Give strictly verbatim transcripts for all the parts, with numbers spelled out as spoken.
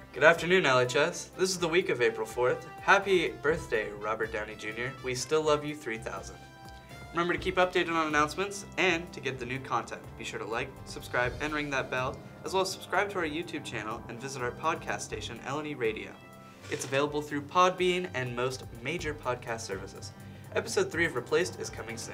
Good afternoon, L H S. This is the week of April fourth. Happy birthday, Robert Downey Junior We still love you three thousand. Remember to keep updated on announcements and to get the new content. Be sure to like, subscribe, and ring that bell, as well as subscribe to our YouTube channel and visit our podcast station, L and E Radio. It's available through Podbean and most major podcast services. Episode three of Replaced is coming soon.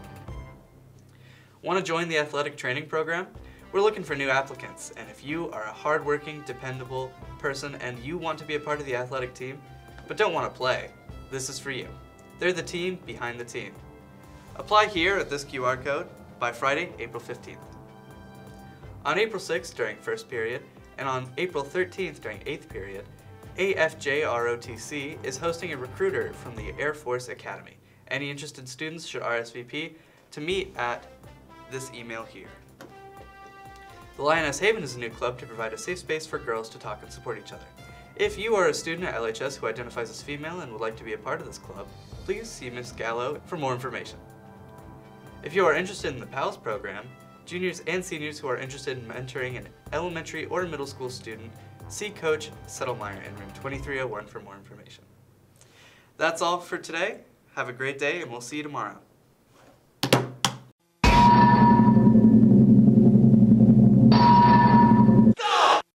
Want to join the athletic training program? We're looking for new applicants, and if you are a hardworking, dependable person and you want to be a part of the athletic team, but don't want to play, this is for you. They're the team behind the team. Apply here at this Q R code by Friday, April fifteenth. On April sixth during first period, and on April thirteenth during eighth period, A F J R O T C is hosting a recruiter from the Air Force Academy. Any interested students should R S V P to meet at this email here. The Lioness Haven is a new club to provide a safe space for girls to talk and support each other. If you are a student at L H S who identifies as female and would like to be a part of this club, please see Miz Gallo for more information. If you are interested in the PALS program, juniors and seniors who are interested in mentoring an elementary or middle school student, see Coach Settlemeyer in room twenty-three oh one for more information. That's all for today. Have a great day, and we'll see you tomorrow.